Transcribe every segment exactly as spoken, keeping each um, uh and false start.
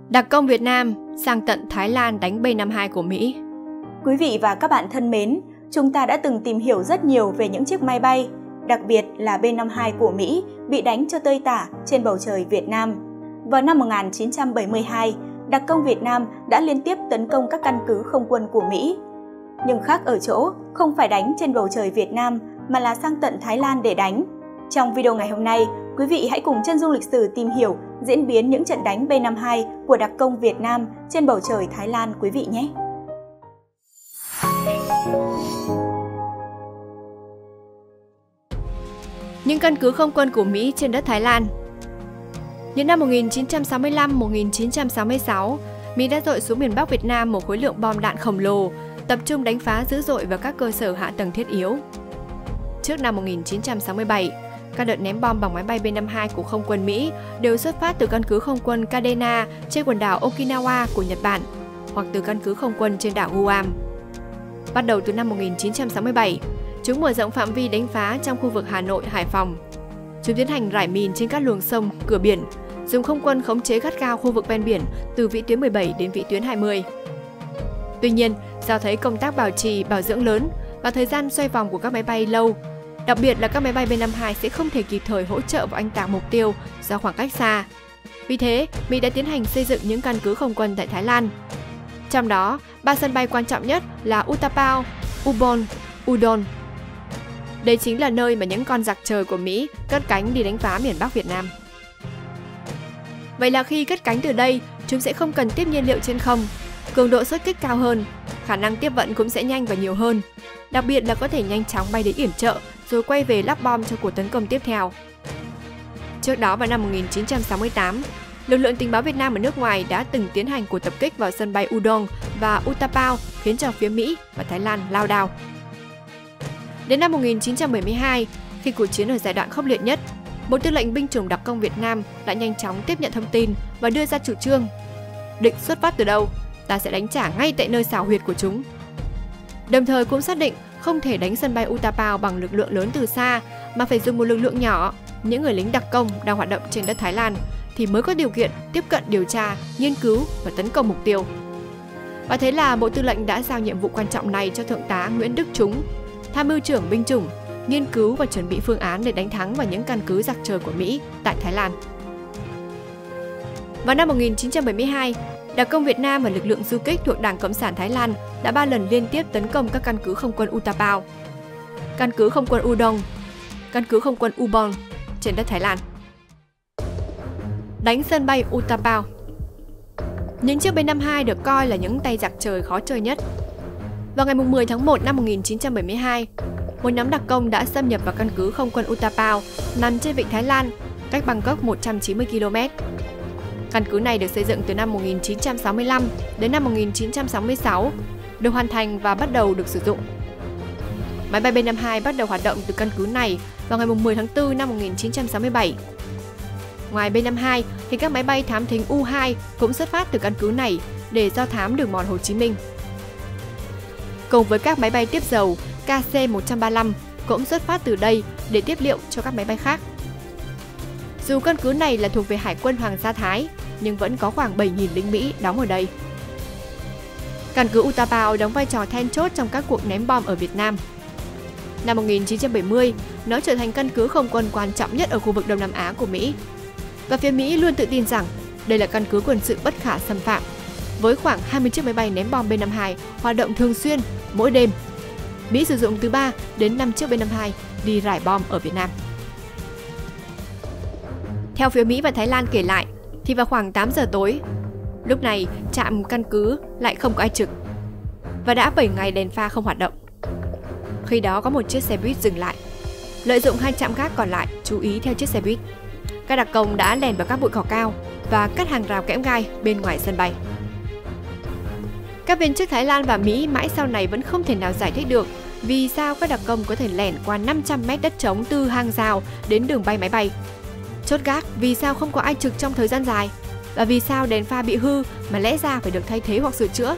Đặc công Việt Nam sang tận Thái Lan đánh B năm mươi hai của Mỹ. Quý vị và các bạn thân mến, chúng ta đã từng tìm hiểu rất nhiều về những chiếc máy bay, đặc biệt là B năm mươi hai của Mỹ bị đánh cho tơi tả trên bầu trời Việt Nam. Vào năm một nghìn chín trăm bảy mươi hai, đặc công Việt Nam đã liên tiếp tấn công các căn cứ không quân của Mỹ. Nhưng khác ở chỗ, không phải đánh trên bầu trời Việt Nam mà là sang tận Thái Lan để đánh. Trong video ngày hôm nay, quý vị hãy cùng Chân Dung Lịch Sử tìm hiểu diễn biến những trận đánh B năm mươi hai của đặc công Việt Nam trên bầu trời Thái Lan quý vị nhé! Những căn cứ không quân của Mỹ trên đất Thái Lan. Những năm một nghìn chín trăm sáu mươi lăm đến một nghìn chín trăm sáu mươi sáu, Mỹ đã dội xuống miền Bắc Việt Nam một khối lượng bom đạn khổng lồ, tập trung đánh phá dữ dội vào các cơ sở hạ tầng thiết yếu. Trước năm một nghìn chín trăm sáu mươi bảy, các đợt ném bom bằng máy bay B năm mươi hai của không quân Mỹ đều xuất phát từ căn cứ không quân Kadena trên quần đảo Okinawa của Nhật Bản, hoặc từ căn cứ không quân trên đảo Guam. Bắt đầu từ năm một nghìn chín trăm sáu mươi bảy, chúng mở rộng phạm vi đánh phá trong khu vực Hà Nội, Hải Phòng. Chúng tiến hành rải mìn trên các luồng sông, cửa biển, dùng không quân khống chế gắt gao khu vực ven biển từ vĩ tuyến mười bảy đến vĩ tuyến hai mươi. Tuy nhiên, do thấy công tác bảo trì, bảo dưỡng lớn và thời gian xoay vòng của các máy bay lâu, đặc biệt là các máy bay B năm mươi hai sẽ không thể kịp thời hỗ trợ vào oanh tạc mục tiêu do khoảng cách xa. Vì thế, Mỹ đã tiến hành xây dựng những căn cứ không quân tại Thái Lan. Trong đó, ba sân bay quan trọng nhất là Utapao, Ubon, Udon. Đây chính là nơi mà những con giặc trời của Mỹ cất cánh đi đánh phá miền Bắc Việt Nam. Vậy là khi cất cánh từ đây, chúng sẽ không cần tiếp nhiên liệu trên không, cường độ xuất kích cao hơn, khả năng tiếp vận cũng sẽ nhanh và nhiều hơn, đặc biệt là có thể nhanh chóng bay đến yểm trợ rồi quay về lắp bom cho cuộc tấn công tiếp theo. Trước đó vào năm một nghìn chín trăm sáu mươi tám, lực lượng tình báo Việt Nam ở nước ngoài đã từng tiến hành cuộc tập kích vào sân bay Udon và Utapao, khiến cho phía Mỹ và Thái Lan lao đao. Đến năm một nghìn chín trăm bảy mươi hai, khi cuộc chiến ở giai đoạn khốc liệt nhất, Bộ Tư lệnh Binh chủng Đặc công Việt Nam đã nhanh chóng tiếp nhận thông tin và đưa ra chủ trương: địch xuất phát từ đâu, ta sẽ đánh trả ngay tại nơi xảo huyệt của chúng. Đồng thời cũng xác định không thể đánh sân bay Utapao bằng lực lượng lớn từ xa, mà phải dùng một lực lượng nhỏ, những người lính đặc công đang hoạt động trên đất Thái Lan, thì mới có điều kiện tiếp cận điều tra, nghiên cứu và tấn công mục tiêu. Và thế là Bộ Tư lệnh đã giao nhiệm vụ quan trọng này cho Thượng tá Nguyễn Đức Trúng, tham mưu trưởng binh chủng, nghiên cứu và chuẩn bị phương án để đánh thắng vào những căn cứ giặc trời của Mỹ tại Thái Lan. Vào năm một nghìn chín trăm bảy mươi hai, Đặc công Việt Nam và lực lượng du kích thuộc Đảng Cộng sản Thái Lan đã ba lần liên tiếp tấn công các căn cứ không quân Utapao, căn cứ không quân Udon, căn cứ không quân Ubon trên đất Thái Lan. Đánh sân bay Utapao. Những chiếc B năm mươi hai được coi là những tay giặc trời khó chơi nhất. Vào ngày mười tháng một năm một nghìn chín trăm bảy mươi hai, một nhóm đặc công đã xâm nhập vào căn cứ không quân Utapao nằm trên vịnh Thái Lan, cách Bangkok một trăm chín mươi ki lô mét. Căn cứ này được xây dựng từ năm một nghìn chín trăm sáu mươi lăm đến năm một nghìn chín trăm sáu mươi sáu, được hoàn thành và bắt đầu được sử dụng. Máy bay B năm mươi hai bắt đầu hoạt động từ căn cứ này vào ngày mười tháng tư năm một nghìn chín trăm sáu mươi bảy. Ngoài B năm mươi hai thì các máy bay thám thính U hai cũng xuất phát từ căn cứ này để do thám đường mòn Hồ Chí Minh. Cùng với các máy bay tiếp dầu K C một trăm ba mươi lăm cũng xuất phát từ đây để tiếp liệu cho các máy bay khác. Dù căn cứ này là thuộc về Hải quân Hoàng gia Thái, nhưng vẫn có khoảng bảy nghìn lính Mỹ đóng ở đây. Căn cứ Utapao đóng vai trò then chốt trong các cuộc ném bom ở Việt Nam. Năm một nghìn chín trăm bảy mươi, nó trở thành căn cứ không quân quan trọng nhất ở khu vực Đông Nam Á của Mỹ. Và phía Mỹ luôn tự tin rằng đây là căn cứ quân sự bất khả xâm phạm, với khoảng hai mươi chiếc máy bay ném bom B năm mươi hai hoạt động thường xuyên, mỗi đêm. Mỹ sử dụng từ ba đến năm chiếc B năm mươi hai đi rải bom ở Việt Nam. Theo phía Mỹ và Thái Lan kể lại, thì vào khoảng tám giờ tối, lúc này trạm căn cứ lại không có ai trực, và đã bảy ngày đèn pha không hoạt động. Khi đó có một chiếc xe buýt dừng lại. Lợi dụng hai trạm gác còn lại chú ý theo chiếc xe buýt, các đặc công đã lèn vào các bụi cỏ cao và cắt hàng rào kẽm gai bên ngoài sân bay. Các viên chức Thái Lan và Mỹ mãi sau này vẫn không thể nào giải thích được vì sao các đặc công có thể lẻn qua năm trăm mét đất trống từ hàng rào đến đường bay máy bay. Chốt gác vì sao không có ai trực trong thời gian dài, và vì sao đèn pha bị hư mà lẽ ra phải được thay thế hoặc sửa chữa.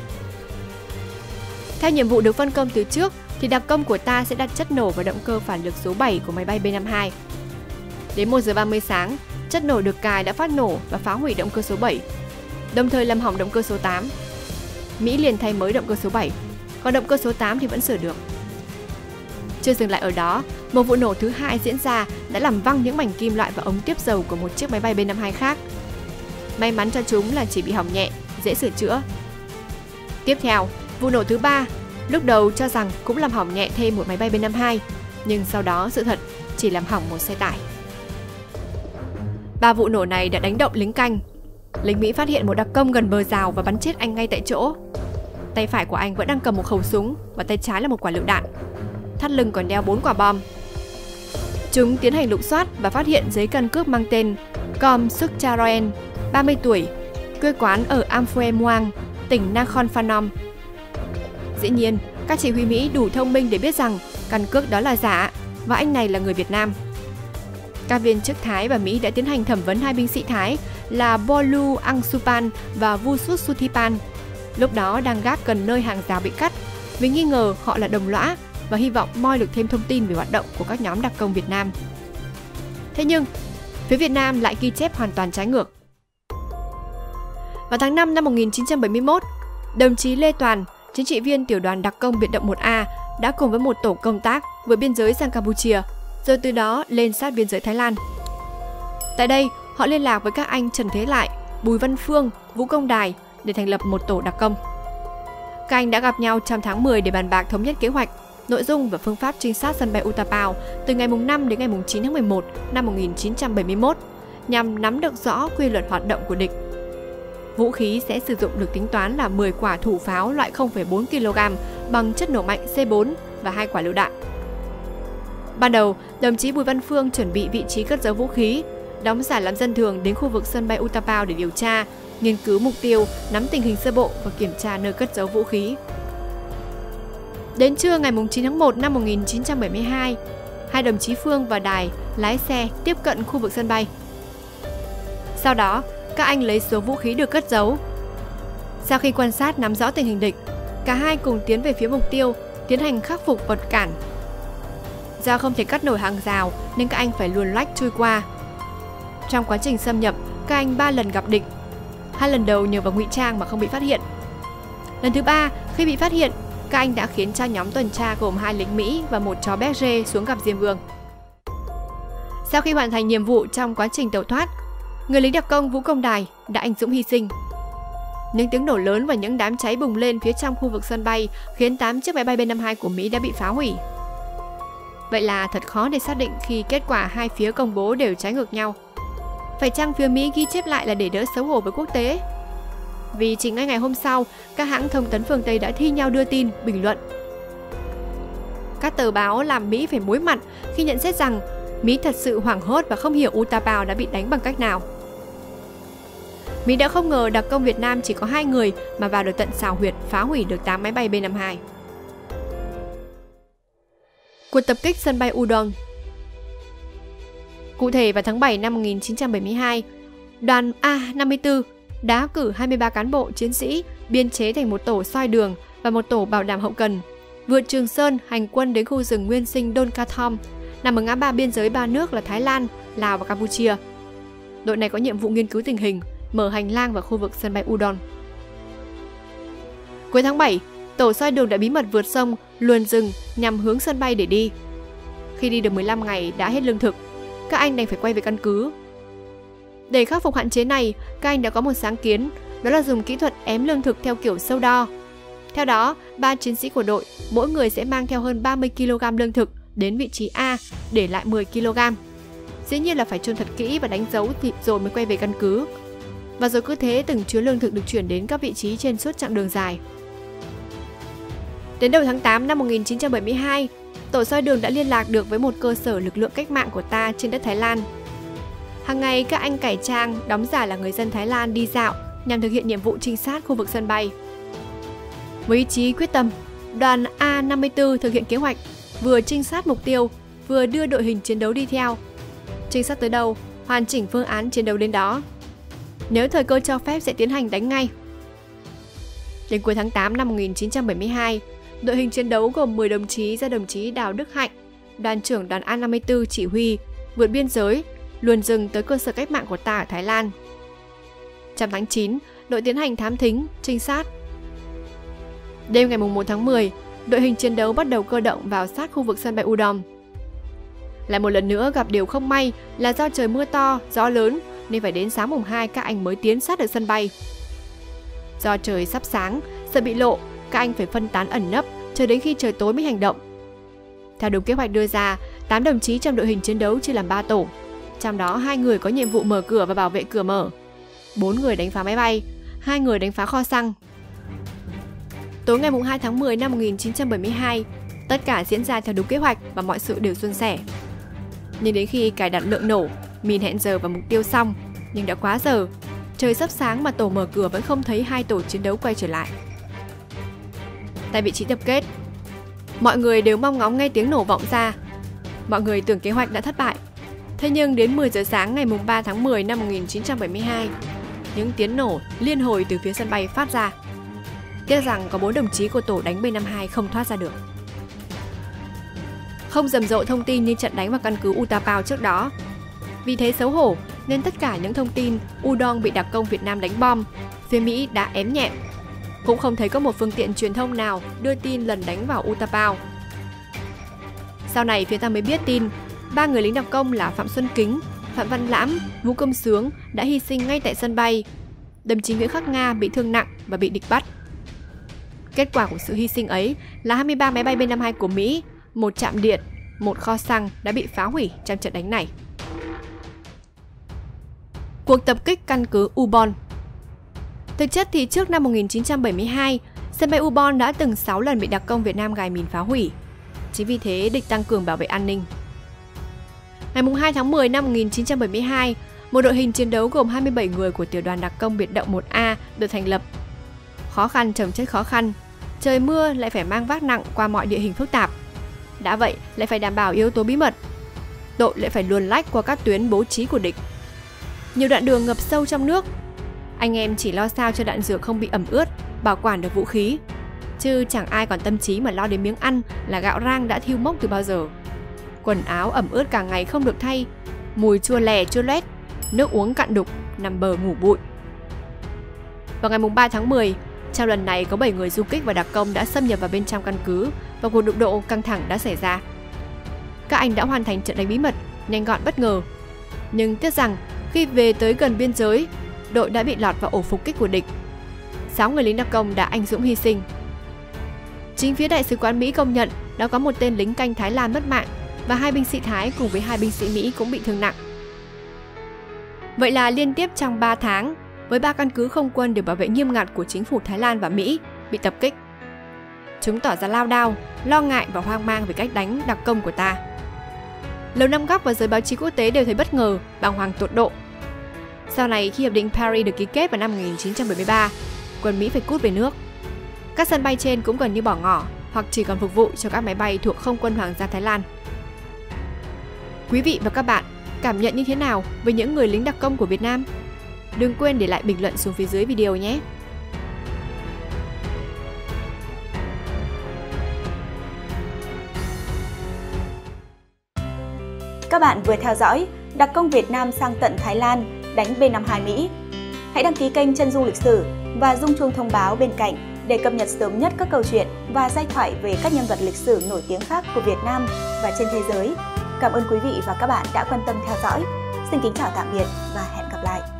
Theo nhiệm vụ được phân công từ trước thì đặc công của ta sẽ đặt chất nổ vào động cơ phản lực số bảy của máy bay B năm mươi hai. Đến một giờ ba mươi sáng, chất nổ được cài đã phát nổ và phá hủy động cơ số bảy. đồng thời làm hỏng động cơ số tám. Mỹ liền thay mới động cơ số bảy, còn động cơ số tám thì vẫn sửa được. Chưa dừng lại ở đó, một vụ nổ thứ hai diễn ra đã làm văng những mảnh kim loại và ống tiếp dầu của một chiếc máy bay B năm mươi hai khác. May mắn cho chúng là chỉ bị hỏng nhẹ, dễ sửa chữa. Tiếp theo, vụ nổ thứ ba, lúc đầu cho rằng cũng làm hỏng nhẹ thêm một máy bay B năm mươi hai, nhưng sau đó sự thật chỉ làm hỏng một xe tải. Ba vụ nổ này đã đánh động lính canh. Lính Mỹ phát hiện một đặc công gần bờ rào và bắn chết anh ngay tại chỗ. Tay phải của anh vẫn đang cầm một khẩu súng và tay trái là một quả lựu đạn. Thắt lưng còn đeo bốn quả bom. Chúng tiến hành lục soát và phát hiện giấy căn cước mang tên Com Suk Charoen, ba mươi tuổi, quê quán ở Amphoe Muang, tỉnh Nakhon Phanom. Dĩ nhiên, các chỉ huy Mỹ đủ thông minh để biết rằng căn cước đó là giả và anh này là người Việt Nam. Các viên chức Thái và Mỹ đã tiến hành thẩm vấn hai binh sĩ Thái là Bolu Angsupan và Vusut Suthipan, lúc đó đang gác gần nơi hàng rào bị cắt, vì nghi ngờ họ là đồng lõa và hy vọng moi được thêm thông tin về hoạt động của các nhóm đặc công Việt Nam. Thế nhưng, phía Việt Nam lại ghi chép hoàn toàn trái ngược. Vào tháng năm năm một nghìn chín trăm bảy mươi mốt, đồng chí Lê Toàn, chính trị viên tiểu đoàn đặc công biệt động một A, đã cùng với một tổ công tác vượt biên giới sang Campuchia, rồi từ đó lên sát biên giới Thái Lan. Tại đây, họ liên lạc với các anh Trần Thế Lại, Bùi Văn Phương, Vũ Công Đài để thành lập một tổ đặc công. Các anh đã gặp nhau trong tháng mười để bàn bạc thống nhất kế hoạch, nội dung và phương pháp trinh sát sân bay Utapao từ ngày năm đến ngày chín tháng mười một năm một nghìn chín trăm bảy mươi mốt nhằm nắm được rõ quy luật hoạt động của địch. Vũ khí sẽ sử dụng được tính toán là mười quả thủ pháo loại không phẩy bốn ki lô gam bằng chất nổ mạnh C bốn và hai quả lựu đạn. Ban đầu, đồng chí Bùi Văn Phương chuẩn bị vị trí cất giấu vũ khí, đóng giả làm dân thường đến khu vực sân bay Utapao để điều tra, nghiên cứu mục tiêu, nắm tình hình sơ bộ và kiểm tra nơi cất giấu vũ khí. Đến trưa ngày chín tháng một năm một nghìn chín trăm bảy mươi hai, hai đồng chí Phương và Đài lái xe tiếp cận khu vực sân bay. Sau đó, các anh lấy số vũ khí được cất giấu. Sau khi quan sát nắm rõ tình hình địch, cả hai cùng tiến về phía mục tiêu, tiến hành khắc phục vật cản. Do không thể cắt nổi hàng rào nên các anh phải luồn lách chui qua. Trong quá trình xâm nhập, các anh ba lần gặp địch. Hai lần đầu nhờ vào ngụy trang mà không bị phát hiện. Lần thứ ba, khi bị phát hiện, các anh đã khiến cho nhóm tuần tra gồm hai lính Mỹ và một chó Berger xuống gặp Diêm Vương. Sau khi hoàn thành nhiệm vụ trong quá trình tẩu thoát, người lính đặc công Vũ Công Đài đã anh dũng hy sinh. Những tiếng nổ lớn và những đám cháy bùng lên phía trong khu vực sân bay khiến tám chiếc máy bay B năm mươi hai của Mỹ đã bị phá hủy. Vậy là thật khó để xác định khi kết quả hai phía công bố đều trái ngược nhau. Phải chăng phía Mỹ ghi chép lại là để đỡ xấu hổ với quốc tế? Vì chỉ ngay ngày hôm sau, các hãng thông tấn phương Tây đã thi nhau đưa tin, bình luận. Các tờ báo làm Mỹ phải muối mặt khi nhận xét rằng Mỹ thật sự hoảng hốt và không hiểu Utapao đã bị đánh bằng cách nào. Mỹ đã không ngờ đặc công Việt Nam chỉ có hai người mà vào được tận xào huyệt phá hủy được tám máy bay B năm mươi hai. Cuộc tập kích sân bay Udon. Cụ thể vào tháng bảy năm một nghìn chín trăm bảy mươi hai, đoàn A năm mươi tư đã cử hai mươi ba cán bộ chiến sĩ biên chế thành một tổ soi đường và một tổ bảo đảm hậu cần, vượt Trường Sơn hành quân đến khu rừng nguyên sinh Don Kathom, nằm ở ngã ba biên giới ba nước là Thái Lan, Lào và Campuchia. Đội này có nhiệm vụ nghiên cứu tình hình, mở hành lang vào khu vực sân bay Udon. Cuối tháng bảy, tổ soi đường đã bí mật vượt sông, luồn rừng nhằm hướng sân bay để đi. Khi đi được mười lăm ngày đã hết lương thực, các anh đành phải quay về căn cứ. Để khắc phục hạn chế này, các anh đã có một sáng kiến, đó là dùng kỹ thuật ém lương thực theo kiểu sâu đo. Theo đó, ba chiến sĩ của đội, mỗi người sẽ mang theo hơn ba mươi ki lô gam lương thực đến vị trí A, để lại mười ki lô gam. Dĩ nhiên là phải chôn thật kỹ và đánh dấu thì rồi mới quay về căn cứ. Và rồi cứ thế từng chứa lương thực được chuyển đến các vị trí trên suốt chặng đường dài. Đến đầu tháng tám năm một nghìn chín trăm bảy mươi hai, tổ soi đường đã liên lạc được với một cơ sở lực lượng cách mạng của ta trên đất Thái Lan. Hàng ngày các anh cải trang, đóng giả là người dân Thái Lan đi dạo nhằm thực hiện nhiệm vụ trinh sát khu vực sân bay. Với ý chí quyết tâm, đoàn A năm mươi tư thực hiện kế hoạch, vừa trinh sát mục tiêu, vừa đưa đội hình chiến đấu đi theo. Trinh sát tới đâu, hoàn chỉnh phương án chiến đấu đến đó. Nếu thời cơ cho phép sẽ tiến hành đánh ngay. Đến cuối tháng tám năm một nghìn chín trăm bảy mươi hai, đội hình chiến đấu gồm mười đồng chí do đồng chí Đào Đức Hạnh, đoàn trưởng đoàn A năm mươi tư chỉ huy, vượt biên giới, luồn rừng tới cơ sở cách mạng của ta ở Thái Lan. Trong tháng chín, đội tiến hành thám thính, trinh sát. Đêm ngày một tháng mười, đội hình chiến đấu bắt đầu cơ động vào sát khu vực sân bay Udom. Lại một lần nữa gặp điều không may là do trời mưa to, gió lớn nên phải đến sáng mùng hai các anh mới tiến sát được sân bay. Do trời sắp sáng, sợ bị lộ, các anh phải phân tán ẩn nấp chờ đến khi trời tối mới hành động. Theo đúng kế hoạch đưa ra, tám đồng chí trong đội hình chiến đấu chia làm ba tổ. Trong đó hai người có nhiệm vụ mở cửa và bảo vệ cửa mở, bốn người đánh phá máy bay, hai người đánh phá kho xăng. Tối ngày hai tháng mười năm một nghìn chín trăm bảy mươi hai, tất cả diễn ra theo đúng kế hoạch và mọi sự đều suôn sẻ. Nhưng đến khi cài đặt lượng nổ, mìn hẹn giờ và mục tiêu xong, nhưng đã quá giờ. Trời sắp sáng mà tổ mở cửa vẫn không thấy hai tổ chiến đấu quay trở lại. Tại vị trí tập kết, mọi người đều mong ngóng nghe tiếng nổ vọng ra. Mọi người tưởng kế hoạch đã thất bại. Thế nhưng đến mười giờ sáng ngày ba tháng mười năm một nghìn chín trăm bảy mươi hai, những tiếng nổ liên hồi từ phía sân bay phát ra. Tiếc rằng có bốn đồng chí của tổ đánh B năm mươi hai không thoát ra được. Không rầm rộ thông tin như trận đánh vào căn cứ Utapao trước đó. Vì thế xấu hổ nên tất cả những thông tin Udon bị đặc công Việt Nam đánh bom, phía Mỹ đã ém nhẹm. Cũng không thấy có một phương tiện truyền thông nào đưa tin lần đánh vào Utapao. Sau này phía ta mới biết tin, ba người lính đặc công là Phạm Xuân Kính, Phạm Văn Lãm, Vũ Công Sướng đã hy sinh ngay tại sân bay. Đồng chí Nguyễn Khắc Nga bị thương nặng và bị địch bắt. Kết quả của sự hy sinh ấy là hai mươi ba máy bay B năm mươi hai của Mỹ, một trạm điện, một kho xăng đã bị phá hủy trong trận đánh này. Cuộc tập kích căn cứ Ubon. Thực chất thì trước năm một nghìn chín trăm bảy mươi hai, sân bay Ubon đã từng sáu lần bị đặc công Việt Nam gài mìn phá hủy. Chính vì thế địch tăng cường bảo vệ an ninh. Ngày hai tháng mười năm một nghìn chín trăm bảy mươi hai, một đội hình chiến đấu gồm hai mươi bảy người của tiểu đoàn đặc công biệt động một A được thành lập. Khó khăn chồng chất khó khăn, trời mưa lại phải mang vác nặng qua mọi địa hình phức tạp. Đã vậy lại phải đảm bảo yếu tố bí mật. Đội lại phải luồn lách qua các tuyến bố trí của địch. Nhiều đoạn đường ngập sâu trong nước. Anh em chỉ lo sao cho đạn dược không bị ẩm ướt, bảo quản được vũ khí. Chứ chẳng ai còn tâm trí mà lo đến miếng ăn là gạo rang đã thiêu mốc từ bao giờ. Quần áo ẩm ướt cả ngày không được thay, mùi chua lè chua loét, nước uống cạn đục, nằm bờ ngủ bụi. Vào ngày ba tháng mười, trong lần này có bảy người du kích và đặc công đã xâm nhập vào bên trong căn cứ và cuộc đụng độ căng thẳng đã xảy ra. Các anh đã hoàn thành trận đánh bí mật, nhanh gọn bất ngờ. Nhưng tiếc rằng khi về tới gần biên giới, đội đã bị lọt vào ổ phục kích của địch. Sáu người lính đặc công đã anh dũng hy sinh. Chính phía Đại sứ quán Mỹ công nhận đã có một tên lính canh Thái Lan mất mạng và hai binh sĩ Thái cùng với hai binh sĩ Mỹ cũng bị thương nặng. Vậy là liên tiếp trong ba tháng, với ba căn cứ không quân được bảo vệ nghiêm ngặt của chính phủ Thái Lan và Mỹ bị tập kích. Chúng tỏ ra lao đao, lo ngại và hoang mang về cách đánh đặc công của ta. Lầu Năm Góc và giới báo chí quốc tế đều thấy bất ngờ, bàng hoàng tột độ. Sau này khi hiệp định Paris được ký kết vào năm một nghìn chín trăm bảy mươi ba, quân Mỹ phải cút về nước. Các sân bay trên cũng gần như bỏ ngỏ hoặc chỉ còn phục vụ cho các máy bay thuộc Không quân Hoàng gia Thái Lan. Quý vị và các bạn cảm nhận như thế nào với những người lính đặc công của Việt Nam? Đừng quên để lại bình luận xuống phía dưới video nhé! Các bạn vừa theo dõi đặc công Việt Nam sang tận Thái Lan đánh B năm mươi hai Mỹ. Hãy đăng ký kênh Chân Dung Lịch Sử và rung chuông thông báo bên cạnh để cập nhật sớm nhất các câu chuyện và giai thoại về các nhân vật lịch sử nổi tiếng khác của Việt Nam và trên thế giới. Cảm ơn quý vị và các bạn đã quan tâm theo dõi. Xin kính chào tạm biệt và hẹn gặp lại!